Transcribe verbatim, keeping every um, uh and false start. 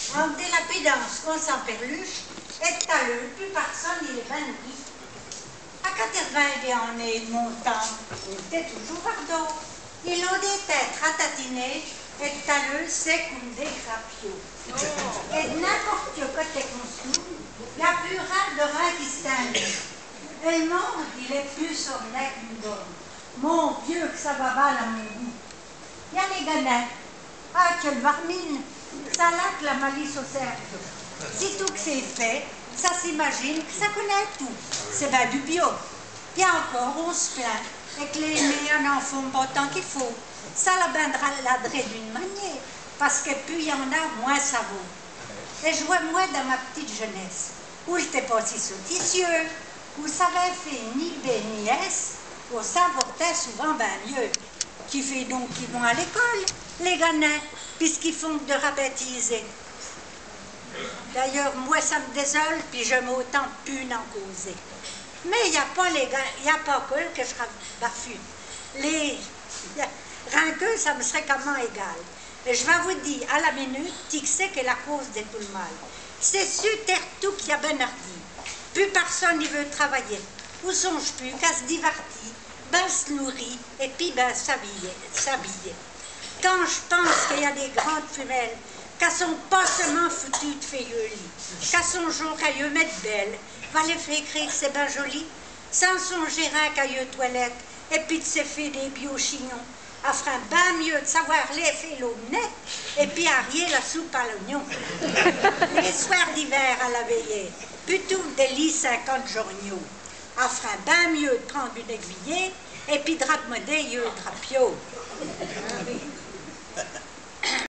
En délapidance, on s'emperluche, et taleux, plus personne il est banni. À quatre-vingts en est montant, il était toujours fardeau. Ils ont des têtes ratatiner, et taleux, c'est comme des grappiaux. Oh. Et n'importe quel côté qu'on se trouve, il y a plus rare de rein qui se teigne. Et le monde, il est plus sornet qu'une bonne. Mon Dieu, que ça va mal à mon goût. Il y a les ganets. Ah, quelle varmine! Ça laque la malice au cerveau. Sitôt que c'est fait, ça s'imagine que ça connaît tout. C'est bien du bio. Puis encore, on se plaint. Et que les meilleurs n'en font pas tant qu'il faut. Ça la bindra ladrer d'une manière. Parce que plus il y en a, moins ça vaut. Et je vois moi dans ma petite jeunesse, où j'étais pas si sotitieux, où ça avait fait ni B ni S, où ça portait souvent bien mieux. Qui fait donc qu'ils vont à l'école, les ganins, puisqu'ils font que de rabaptiser. D'ailleurs, moi, ça me désole, puis je m'autant pu n'en causer. Mais il n'y a pas les gars, il n'y a pas que que je bafue. Les rinqueux, ça me serait comment égal. Et je vais vous dire, à la minute, qui c'est que la cause de tout le mal. C'est sur terre tout qui a ben hardi. Plus personne n'y veut travailler. Où songe plus qu'à se divertir, ben se nourrir, et puis ben s'habiller. Quand je pense qu'il y a des grandes femelles qui sont pas seulement foutues de feuilles lit, qui sont jour qu'à eux mettre belles, va les faire écrire que c'est bien joli, sans songer à qu'à eux toilettes, et puis de se faire des biochignons, afin bien mieux de savoir les faire l'eau net, et puis arrier la soupe à l'oignon. Les soirs d'hiver à la veillée, plutôt des lits cinquante journaux, afin bien mieux de prendre une aiguillée, et puis de raccommoder eux drapio.